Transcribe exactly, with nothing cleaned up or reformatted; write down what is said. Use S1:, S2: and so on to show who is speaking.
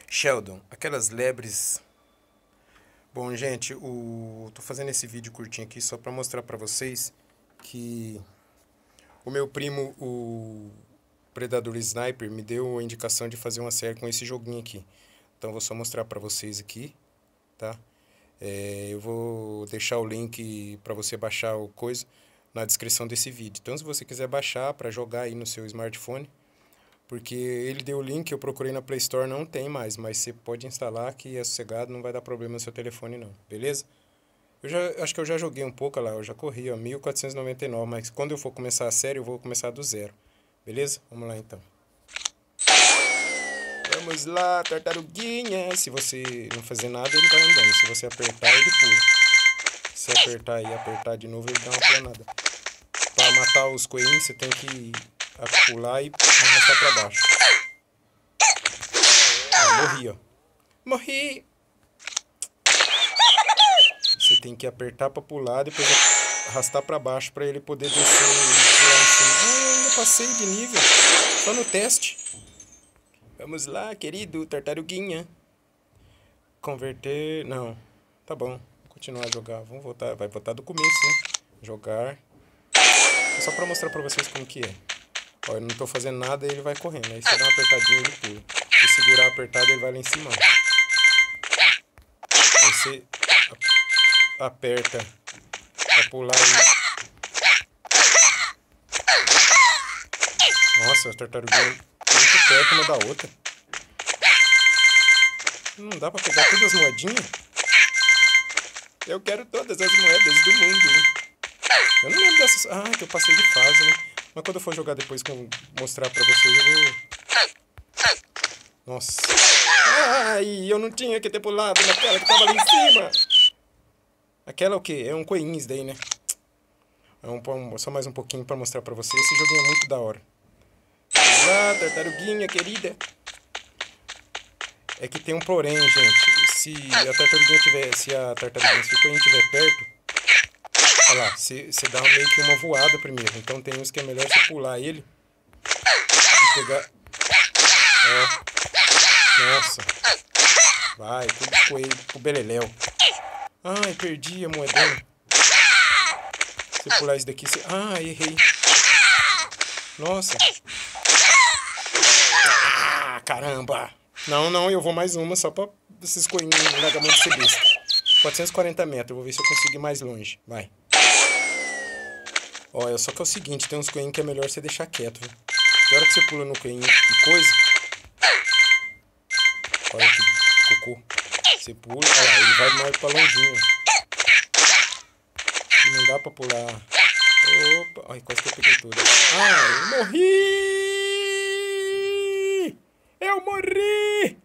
S1: Sheldon, aquelas lebres... Bom, gente, o... tô fazendo esse vídeo curtinho aqui só pra mostrar pra vocês que o meu primo, o Predador Sniper, me deu a indicação de fazer uma série com esse joguinho aqui. Então, vou só mostrar pra vocês aqui, tá? É, eu vou deixar o link pra você baixar o coisa na descrição desse vídeo. Então, se você quiser baixar pra jogar aí no seu smartphone, porque ele deu o link, eu procurei na Play Store, não tem mais, mas você pode instalar que é sossegado, não vai dar problema no seu telefone não, beleza? Eu já, acho que eu já joguei um pouco lá, eu já corri, ó, mil quatrocentos e noventa e nove, mas quando eu for começar a série, eu vou começar do zero, beleza? Vamos lá então. Vamos lá, tartaruguinha, se você não fazer nada, ele vai andando, se você apertar, ele pula. Se apertar e apertar de novo, ele dá uma planada. Para matar os coelhinhos, você tem que pular e arrastar pra baixo. Ah, morri, ó. Morri! Você tem que apertar pra pular, depois arrastar pra baixo pra ele poder descer e pular assim. Ah, eu ainda passei de nível. Só no teste. Vamos lá, querido tartaruguinha. Converter... Não. Tá bom. Vou continuar a jogar. Vamos voltar. Vai voltar do começo, né? Jogar. É só pra mostrar pra vocês como que é. Ó, eu não tô fazendo nada e ele vai correndo. Aí você dá uma apertadinha e ele pula. Se segurar apertado, ele vai lá em cima. Aí você aperta pra pular aí. Nossa, a tartaruga é muito perto uma da outra. Não dá pra pegar todas as moedinhas? Eu quero todas as moedas do mundo, hein? Eu não lembro dessas... Ah, que eu passei de fase, né? Mas quando eu for jogar depois, com... mostrar pra vocês, eu vou... Nossa. Ai, eu não tinha que ter pulado naquela que tava ali em cima. Aquela é o quê? É um coelhinho isso daí, né? É um... Só mais um pouquinho pra mostrar pra vocês. Esse joguinho é muito da hora. Ah, tartaruguinha querida. É que tem um porém, gente. Se a tartaruguinha tiver... Se a tartaruguinha, se o coelhinho estiver perto... Olha lá, você dá meio que uma voada primeiro. Então tem uns que é melhor você pular ele. E pegar... Ó. Nossa. Vai, tudo coelho pro beleléu. Ai, perdi a moedona. Se eu pular isso daqui, você... Ah, errei. Nossa. Ah, caramba. Não, não, eu vou mais uma só pra esses coelhinhos vagamente ser besta. quatrocentos e quarenta metros, eu vou ver se eu consigo ir mais longe. Vai. Olha, só que é o seguinte, tem uns coelhinhos que é melhor você deixar quieto, viu? Na hora que você pula no coelhinho e coisa... Olha que cocô. Você pula, olha lá, ele vai mais pra longinho. E não dá pra pular. Opa, ai, quase que eu peguei tudo. Ah, eu morri! Eu morri!